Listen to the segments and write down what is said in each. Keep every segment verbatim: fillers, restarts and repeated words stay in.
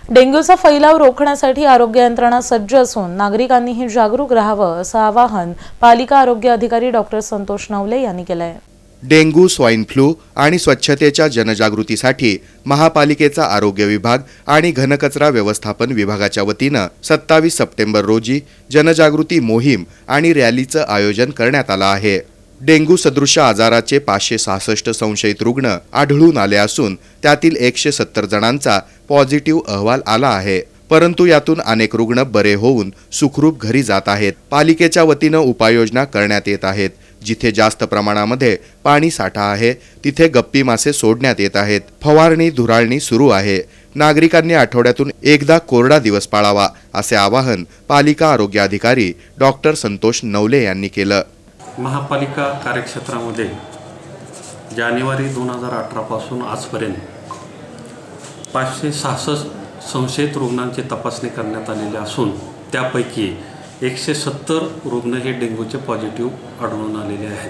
डेंग्यूचा फैलाव रोखण्यासाठी आरोग्य यंत्रणा सज्ज असून नागरिकांनीही जागरूक राहावं असं आवाहन पालिका आरोग्य अधिकारी डॉक्टर संतोष नवले यांनी केलं आहे। डेंग्यू, स्वाइन फ्लू आणि स्वच्छतेच्या जनजागृतीसाठी महापालिकेचा आरोग्य विभाग आणि घनकचरा व्यवस्थापन विभागाच्या वतीनं सत्तावीस सप्टेंबर रोजी जनजागृती मोहीम आणि रॅलीचं आयोजन करण्यात आलं आहे। डेंग्यू सदृश आजाराचे पाचशे सहासष्ट संशयित रुग्ण आढळून आले असून त्यातील एकशे सत्तर जणांचा पॉझिटिव्ह अहवाल आला आहे, परंतु यातून अनेक रुग्ण बरे होऊन सुखरूप घरी जात आहेत। पालिकेच्या वतीनं उपाययोजना करण्यात येत आहेत। जिथे जास्त प्रमाणामध्ये पाणी साठा आहे तिथे गप्पी मासे सोडण्यात येत आहेत। फवारणी धुराळणी सुरू आहे। नागरिकांनी आठवड्यातून एकदा कोरडा दिवस पाळावा असे आवाहन पालिका आरोग्य अधिकारी डॉक्टर संतोष नवले यांनी केलं। महापालिका कार्यक्षेत्रामध्ये जानेवारी दोन हजार अठरा पासून आजपर्यंत पाचशे सहासष्ट संशयित रुग्णांची तपासणी करण्यात आलेली असून त्यापैकी एकशे सत्तर रुग्ण हे डेंग्यूचे पॉझिटिव्ह आढळून आलेले आहेत।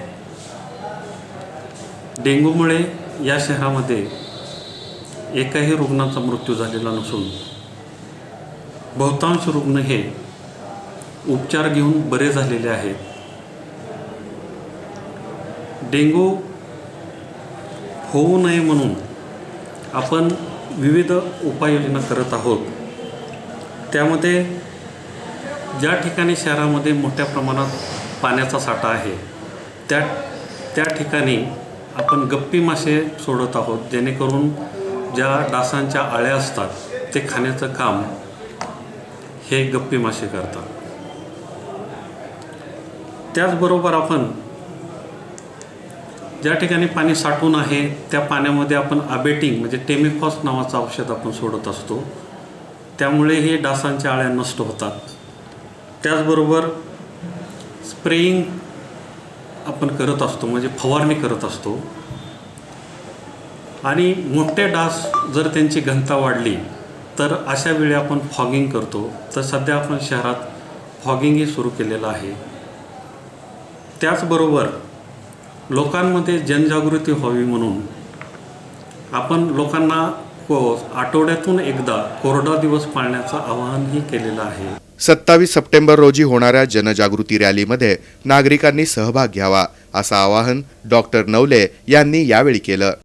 डेंग्यूमुळे या शहरामध्ये एकाही रुग्णाचा मृत्यू झालेला नसून बहुतांश रुग्ण हे उपचार घेऊन बरे झालेले आहेत। डेंग्यू होऊ नये म्हणून आपण विविध उपाययोजना करत आहोत। त्यामध्ये ज्या ठिकाणी शहरामध्ये मोठ्या प्रमाणात पाण्याचा साठा आहे त्या त्या ठिकाणी आपण गप्पी मासे सोडत आहोत, जेणेकरून ज्या डासांच्या आळ्या असतात ते खाण्याचं काम हे गप्पी मासे करतात। त्याचबरोबर आपण ज्या ठिकाणी पाणी साठून आहे त्या पाण्यामध्ये आपण अबेटिंग म्हणजे टेमिफॉस नावाचं औषध आपण सोडत असतो, त्यामुळे हे डासांच्या आळ्या नष्ट होतात। त्याचबरोबर स्प्रेइंग आपण करत असतो म्हणजे फवारणी करत असतो आणि मोठे डास जर त्यांची घनता वाढली तर अशा वेळी आपण फॉगिंग करतो। तर सध्या आपण शहरात फॉगिंगही सुरू केलेलं आहे। त्याचबरोबर लोकांमध्ये जनजागृती व्हावी म्हणून आपण लोकांना आठवड्यातून एकदा कोरडा दिवस पाळण्याचं आवाहनही केलेलं आहे। सत्तावीस सप्टेंबर रोजी होणाऱ्या जनजागृती रॅलीमध्ये नागरिकांनी सहभाग घ्यावा असं आवाहन डॉक्टर नवले यांनी यावेळी केलं।